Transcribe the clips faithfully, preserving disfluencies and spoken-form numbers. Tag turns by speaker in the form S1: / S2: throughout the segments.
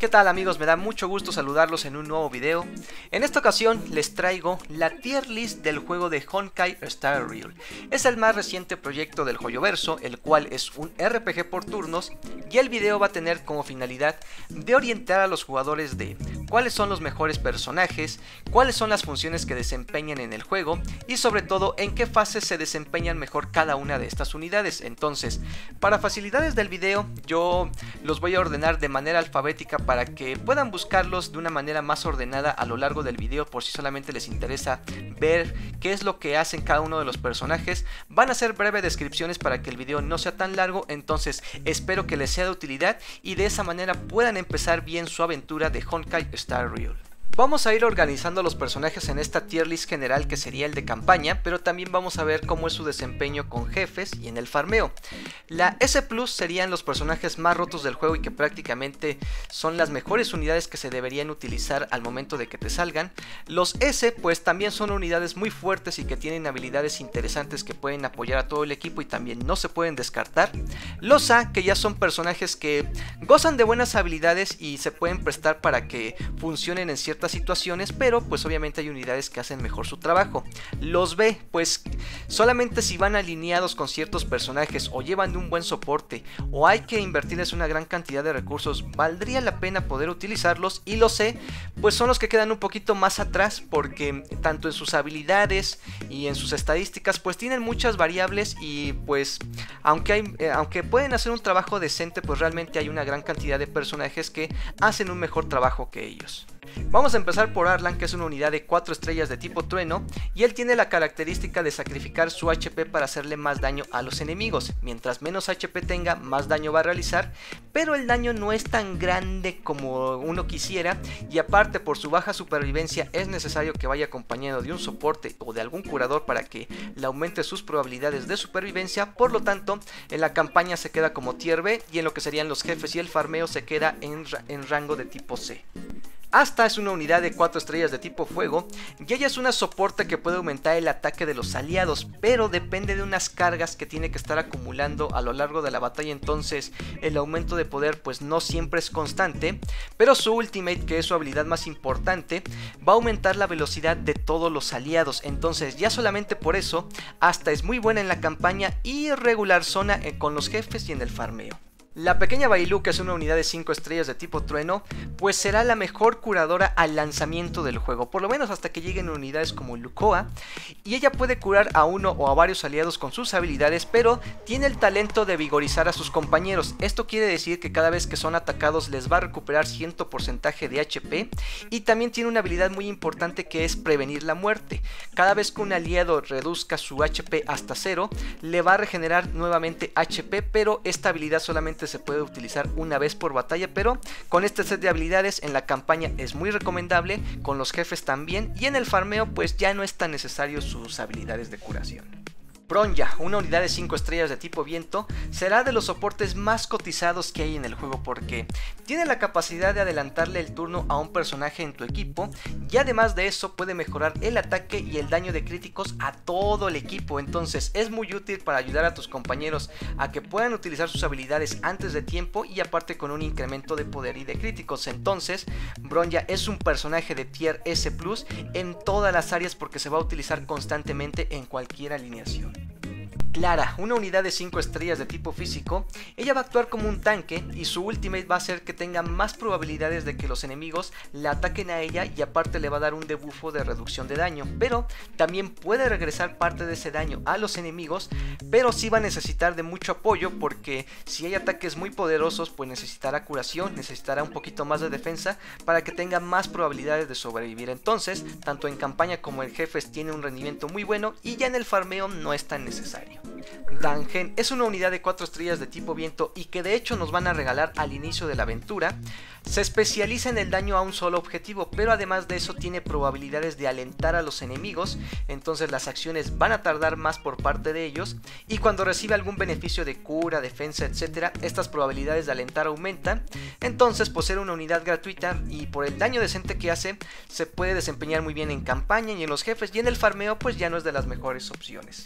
S1: ¿Qué tal amigos? Me da mucho gusto saludarlos en un nuevo video. En esta ocasión les traigo la tier list del juego de Honkai Star Rail. Es el más reciente proyecto del Joyoverso, el cual es un R P G por turnos, y el video va a tener como finalidad de orientar a los jugadores de cuáles son los mejores personajes, cuáles son las funciones que desempeñan en el juego y sobre todo en qué fases se desempeñan mejor cada una de estas unidades. Entonces, para facilidades del video, yo los voy a ordenar de manera alfabética para que puedan buscarlos de una manera más ordenada a lo largo del video, por si solamente les interesa ver qué es lo que hacen cada uno de los personajes. Van a ser breves descripciones para que el video no sea tan largo, entonces espero que les sea de utilidad y de esa manera puedan empezar bien su aventura de Honkai Star Rail. Vamos a ir organizando los personajes en esta tier list general que sería el de campaña, pero también vamos a ver cómo es su desempeño con jefes y en el farmeo. La S plus serían los personajes más rotos del juego y que prácticamente son las mejores unidades que se deberían utilizar al momento de que te salgan. Los S pues también son unidades muy fuertes y que tienen habilidades interesantes que pueden apoyar a todo el equipo y también no se pueden descartar. Los A, que ya son personajes que gozan de buenas habilidades y se pueden prestar para que funcionen en ciertas situaciones, pero pues obviamente hay unidades que hacen mejor su trabajo. Los B, pues solamente si van alineados con ciertos personajes o llevan de un buen soporte o hay que invertirles una gran cantidad de recursos, valdría la pena poder utilizarlos. Y los C, pues son los que quedan un poquito más atrás porque tanto en sus habilidades y en sus estadísticas pues tienen muchas variables y pues aunque, hay, eh, aunque pueden hacer un trabajo decente, pues realmente hay una gran cantidad de personajes que hacen un mejor trabajo que ellos. Vamos a empezar por Arlan, que es una unidad de cuatro estrellas de tipo trueno y él tiene la característica de sacrificar su H P para hacerle más daño a los enemigos. Mientras menos H P tenga, más daño va a realizar, pero el daño no es tan grande como uno quisiera y aparte por su baja supervivencia es necesario que vaya acompañado de un soporte o de algún curador para que le aumente sus probabilidades de supervivencia. Por lo tanto, en la campaña se queda como tier B y en lo que serían los jefes y el farmeo se queda en, en rango de tipo C. Asta es una unidad de cuatro estrellas de tipo fuego y ella es una soporte que puede aumentar el ataque de los aliados, pero depende de unas cargas que tiene que estar acumulando a lo largo de la batalla, entonces el aumento de poder pues no siempre es constante, pero su ultimate, que es su habilidad más importante, va a aumentar la velocidad de todos los aliados, entonces ya solamente por eso Asta es muy buena en la campaña y regular zona con los jefes y en el farmeo. La pequeña Bailu, que es una unidad de cinco estrellas de tipo trueno, pues será la mejor curadora al lanzamiento del juego, por lo menos hasta que lleguen unidades como Lucoa, y ella puede curar a uno o a varios aliados con sus habilidades, pero tiene el talento de vigorizar a sus compañeros. Esto quiere decir que cada vez que son atacados les va a recuperar cierto porcentaje de H P y también tiene una habilidad muy importante que es prevenir la muerte. Cada vez que un aliado reduzca su H P hasta cero, le va a regenerar nuevamente H P, pero esta habilidad solamente se puede utilizar una vez por batalla, pero con este set de habilidades en la campaña es muy recomendable, con los jefes también, y en el farmeo pues ya no es tan necesario sus habilidades de curación. Bronya, una unidad de cinco estrellas de tipo viento, será de los soportes más cotizados que hay en el juego porque tiene la capacidad de adelantarle el turno a un personaje en tu equipo y además de eso puede mejorar el ataque y el daño de críticos a todo el equipo, entonces es muy útil para ayudar a tus compañeros a que puedan utilizar sus habilidades antes de tiempo y aparte con un incremento de poder y de críticos. Entonces Bronya es un personaje de tier S plus en todas las áreas porque se va a utilizar constantemente en cualquier alineación. Clara, una unidad de cinco estrellas de tipo físico, ella va a actuar como un tanque y su ultimate va a hacer que tenga más probabilidades de que los enemigos la ataquen a ella y aparte le va a dar un debuffo de reducción de daño, pero también puede regresar parte de ese daño a los enemigos, pero sí va a necesitar de mucho apoyo porque si hay ataques muy poderosos pues necesitará curación, necesitará un poquito más de defensa para que tenga más probabilidades de sobrevivir. Entonces tanto en campaña como en jefes tiene un rendimiento muy bueno y ya en el farmeo no es tan necesario. Dangen es una unidad de cuatro estrellas de tipo viento y que de hecho nos van a regalar al inicio de la aventura. Se especializa en el daño a un solo objetivo, pero además de eso tiene probabilidades de alentar a los enemigos, entonces las acciones van a tardar más por parte de ellos y cuando recibe algún beneficio de cura, defensa, etcétera, estas probabilidades de alentar aumentan. Entonces por ser una unidad gratuita y por el daño decente que hace, se puede desempeñar muy bien en campaña y en los jefes, y en el farmeo pues ya no es de las mejores opciones.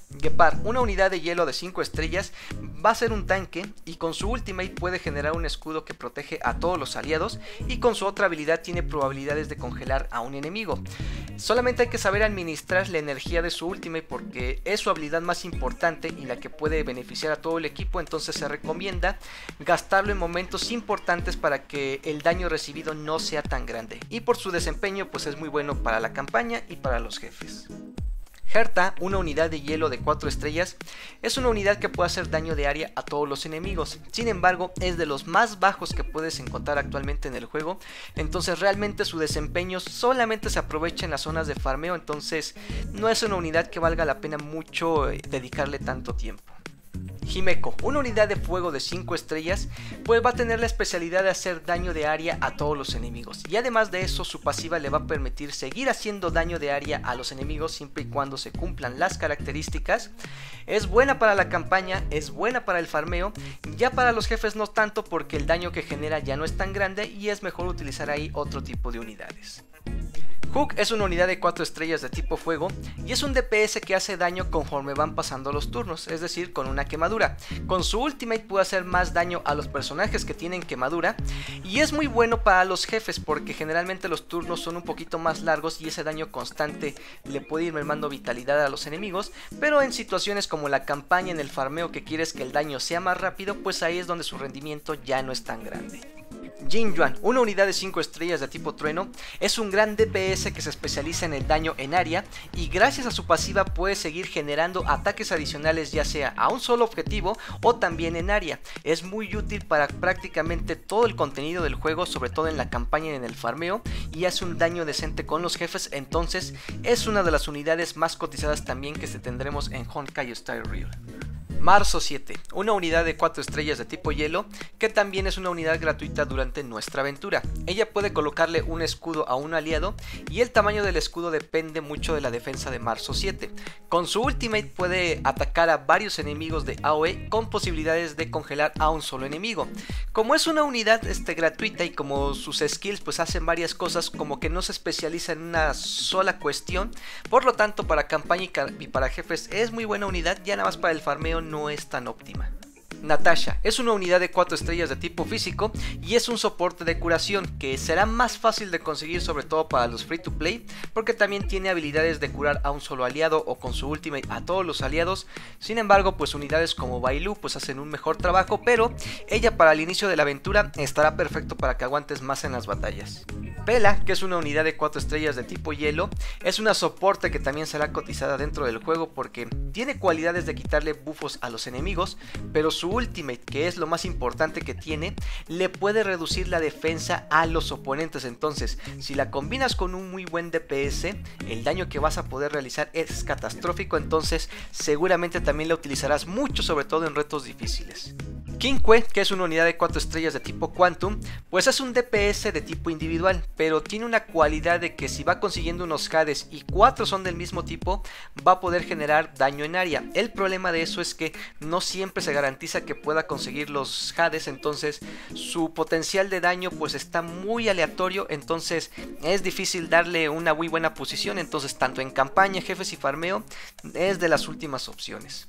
S1: Gepard, una unidad de hielo de cinco estrellas, va a ser un tanque y con su ultimate puede generar un escudo que protege a todos los aliados y con su otra habilidad tiene probabilidades de congelar a un enemigo. Solamente hay que saber administrar la energía de su ultimate porque es su habilidad más importante y la que puede beneficiar a todo el equipo, entonces se recomienda gastarlo en momentos importantes para que el daño recibido no sea tan grande, y por su desempeño pues es muy bueno para la campaña y para los jefes. Herta, una unidad de hielo de cuatro estrellas, es una unidad que puede hacer daño de área a todos los enemigos. Sin embargo, es de los más bajos que puedes encontrar actualmente en el juego, entonces realmente su desempeño solamente se aprovecha en las zonas de farmeo, entonces no es una unidad que valga la pena mucho eh, dedicarle tanto tiempo. Himeko, una unidad de fuego de cinco estrellas, pues va a tener la especialidad de hacer daño de área a todos los enemigos, y además de eso su pasiva le va a permitir seguir haciendo daño de área a los enemigos siempre y cuando se cumplan las características. Es buena para la campaña, es buena para el farmeo, ya para los jefes no tanto porque el daño que genera ya no es tan grande y es mejor utilizar ahí otro tipo de unidades. Hook es una unidad de cuatro estrellas de tipo fuego y es un D P S que hace daño conforme van pasando los turnos, es decir, con una quemadura. Con su ultimate puede hacer más daño a los personajes que tienen quemadura y es muy bueno para los jefes porque generalmente los turnos son un poquito más largos y ese daño constante le puede ir mermando vitalidad a los enemigos, pero en situaciones como la campaña, en el farmeo, que quieres que el daño sea más rápido, pues ahí es donde su rendimiento ya no es tan grande. Jin Yuan, una unidad de cinco estrellas de tipo trueno, es un gran D P S que se especializa en el daño en área y gracias a su pasiva puede seguir generando ataques adicionales ya sea a un solo objetivo o también en área. Es muy útil para prácticamente todo el contenido del juego, sobre todo en la campaña y en el farmeo, y hace un daño decente con los jefes, entonces es una de las unidades más cotizadas también que se tendremos en Honkai Star Rail. Marzo siete, una unidad de cuatro estrellas de tipo hielo que también es una unidad gratuita durante nuestra aventura. Ella puede colocarle un escudo a un aliado y el tamaño del escudo depende mucho de la defensa de Marzo siete. Con su ultimate puede atacar a varios enemigos de A O E con posibilidades de congelar a un solo enemigo. Como es una unidad este, gratuita y como sus skills pues hacen varias cosas, como que no se especializa en una sola cuestión, por lo tanto para campaña y para jefes es muy buena unidad, ya nada más para el farmeo no es tan óptima. Natasha es una unidad de cuatro estrellas de tipo físico y es un soporte de curación que será más fácil de conseguir sobre todo para los free to play porque también tiene habilidades de curar a un solo aliado o con su ultimate a todos los aliados. Sin embargo pues unidades como Bailu pues hacen un mejor trabajo, pero ella para el inicio de la aventura estará perfecto para que aguantes más en las batallas. Pela, que es una unidad de cuatro estrellas de tipo hielo, es una soporte que también será cotizada dentro del juego porque tiene cualidades de quitarle buffos a los enemigos, pero su ultimate, que es lo más importante que tiene, le puede reducir la defensa a los oponentes. Entonces si la combinas con un muy buen D P S, el daño que vas a poder realizar es catastrófico, entonces seguramente también la utilizarás mucho, sobre todo en retos difíciles. Qingque, que es una unidad de cuatro estrellas de tipo Quantum, pues es un D P S de tipo individual, pero tiene una cualidad de que si va consiguiendo unos Hades y cuatro son del mismo tipo, va a poder generar daño en área. El problema de eso es que no siempre se garantiza que pueda conseguir los Hades, entonces su potencial de daño pues está muy aleatorio, entonces es difícil darle una muy buena posición, entonces tanto en campaña, jefes y farmeo es de las últimas opciones.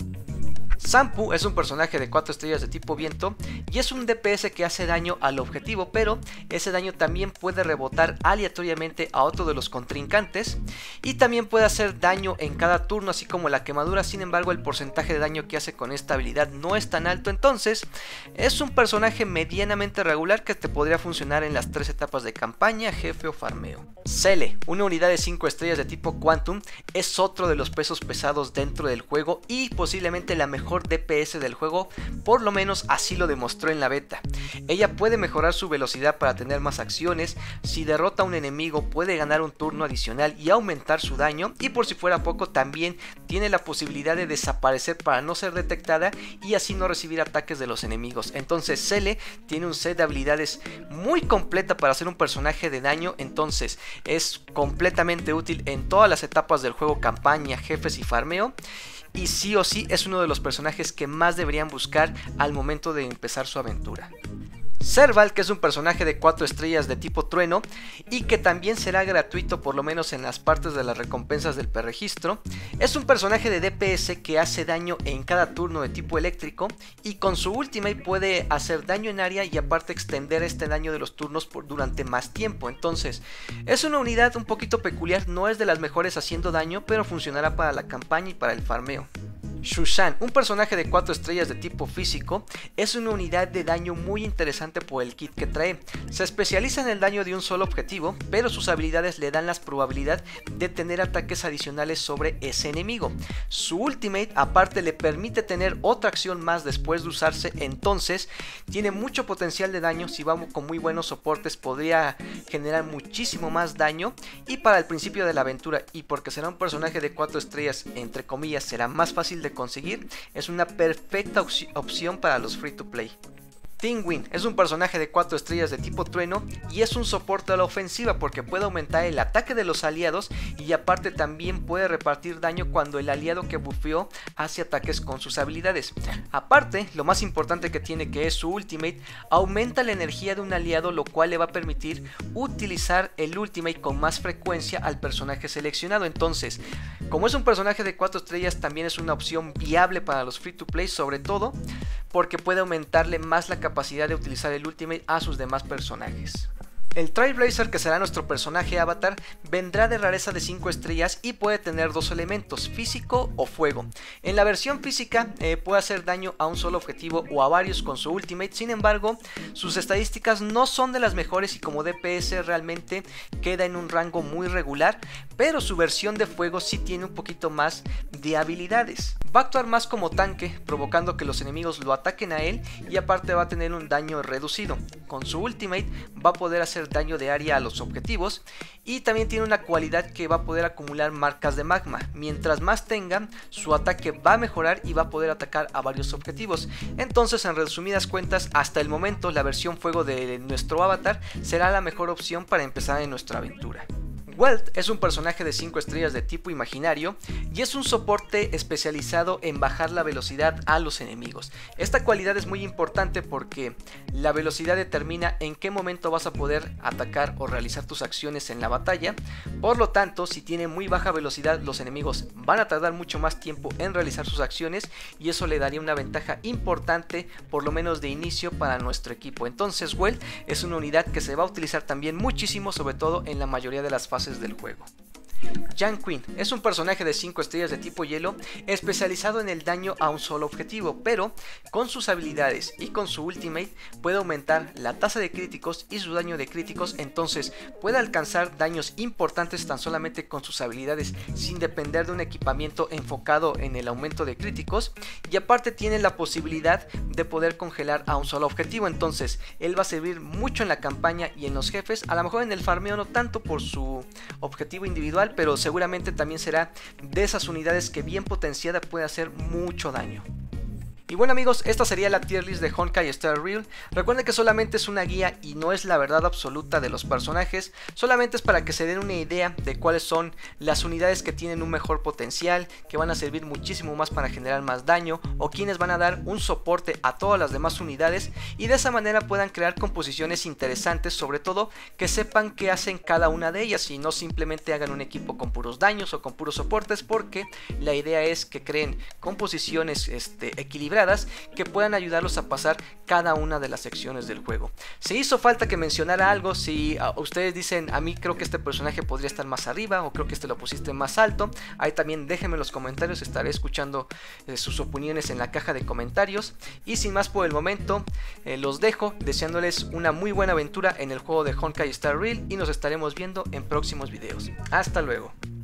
S1: Sampu es un personaje de cuatro estrellas de tipo viento y es un D P S que hace daño al objetivo, pero ese daño también puede rebotar aleatoriamente a otro de los contrincantes y también puede hacer daño en cada turno así como la quemadura. Sin embargo el porcentaje de daño que hace con esta habilidad no es tan alto, entonces es un personaje medianamente regular que te podría funcionar en las tres etapas de campaña, jefe o farmeo. Cele, una unidad de cinco estrellas de tipo Quantum, es otro de los pesos pesados dentro del juego y posiblemente la mejor D P S del juego, por lo menos así lo demostró en la beta. Ella puede mejorar su velocidad para tener más acciones, si derrota a un enemigo puede ganar un turno adicional y aumentar su daño, y por si fuera poco también tiene la posibilidad de desaparecer para no ser detectada y así no recibir ataques de los enemigos. Entonces Cele tiene un set de habilidades muy completa para ser un personaje de daño, entonces es completamente útil en todas las etapas del juego, campaña, jefes y farmeo. Y sí o sí es uno de los personajes que más deberían buscar al momento de empezar su aventura. Serval, que es un personaje de cuatro estrellas de tipo trueno y que también será gratuito por lo menos en las partes de las recompensas del perregistro. Es un personaje de D P S que hace daño en cada turno de tipo eléctrico y con su ultimate puede hacer daño en área y aparte extender este daño de los turnos por durante más tiempo. Entonces es una unidad un poquito peculiar, no es de las mejores haciendo daño, pero funcionará para la campaña y para el farmeo. Shushan, un personaje de cuatro estrellas de tipo físico, es una unidad de daño muy interesante por el kit que trae. Se especializa en el daño de un solo objetivo, pero sus habilidades le dan la probabilidad de tener ataques adicionales sobre ese enemigo. Su ultimate aparte le permite tener otra acción más después de usarse, entonces tiene mucho potencial de daño. Si vamos con muy buenos soportes podría generar muchísimo más daño, y para el principio de la aventura y porque será un personaje de cuatro estrellas entre comillas será más fácil de conseguir, es una perfecta opción para los free to play. Tingwin es un personaje de cuatro estrellas de tipo trueno y es un soporte a la ofensiva porque puede aumentar el ataque de los aliados y aparte también puede repartir daño cuando el aliado que bufeó hace ataques con sus habilidades. Aparte, lo más importante que tiene, que es su ultimate, aumenta la energía de un aliado, lo cual le va a permitir utilizar el ultimate con más frecuencia al personaje seleccionado. Entonces, como es un personaje de cuatro estrellas, también es una opción viable para los free to play, sobre todo porque puede aumentarle más la capacidad de utilizar el ultimate a sus demás personajes. El Trailblazer, que será nuestro personaje avatar, vendrá de rareza de cinco estrellas y puede tener dos elementos, físico o fuego. En la versión física eh, puede hacer daño a un solo objetivo o a varios con su ultimate, sin embargo sus estadísticas no son de las mejores y como D P S realmente queda en un rango muy regular, pero su versión de fuego sí tiene un poquito más de habilidades. Va a actuar más como tanque, provocando que los enemigos lo ataquen a él y aparte va a tener un daño reducido. Con su ultimate va a poder hacer daño de área a los objetivos y también tiene una cualidad que va a poder acumular marcas de magma. Mientras más tenga, su ataque va a mejorar y va a poder atacar a varios objetivos. Entonces, en resumidas cuentas, hasta el momento la versión fuego de nuestro avatar será la mejor opción para empezar en nuestra aventura. Welt es un personaje de cinco estrellas de tipo imaginario y es un soporte especializado en bajar la velocidad a los enemigos. Esta cualidad es muy importante porque la velocidad determina en qué momento vas a poder atacar o realizar tus acciones en la batalla. Por lo tanto, si tiene muy baja velocidad, los enemigos van a tardar mucho más tiempo en realizar sus acciones y eso le daría una ventaja importante, por lo menos de inicio, para nuestro equipo. Entonces Welt es una unidad que se va a utilizar también muchísimo, sobre todo en la mayoría de las fases del juego. Yang Queen es un personaje de cinco estrellas de tipo hielo especializado en el daño a un solo objetivo, pero con sus habilidades y con su ultimate puede aumentar la tasa de críticos y su daño de críticos, entonces puede alcanzar daños importantes tan solamente con sus habilidades sin depender de un equipamiento enfocado en el aumento de críticos, y aparte tiene la posibilidad de poder congelar a un solo objetivo. Entonces él va a servir mucho en la campaña y en los jefes, a lo mejor en el farmeo no tanto por su objetivo individual, pero seguramente también será de esas unidades que bien potenciada puede hacer mucho daño. Y bueno amigos, esta sería la tier list de Honkai Star Rail. Recuerden que solamente es una guía y no es la verdad absoluta de los personajes, solamente es para que se den una idea de cuáles son las unidades que tienen un mejor potencial, que van a servir muchísimo más para generar más daño, o quienes van a dar un soporte a todas las demás unidades, y de esa manera puedan crear composiciones interesantes, sobre todo que sepan qué hacen cada una de ellas y no simplemente hagan un equipo con puros daños o con puros soportes, porque la idea es que creen composiciones este, equilibradas que puedan ayudarlos a pasar cada una de las secciones del juego. Si hizo falta que mencionara algo, si uh, ustedes dicen a mí creo que este personaje podría estar más arriba o creo que este lo pusiste más alto, ahí también déjenme en los comentarios, estaré escuchando eh, sus opiniones en la caja de comentarios. Y sin más por el momento, eh, los dejo deseándoles una muy buena aventura en el juego de Honkai Star Rail y nos estaremos viendo en próximos videos. Hasta luego.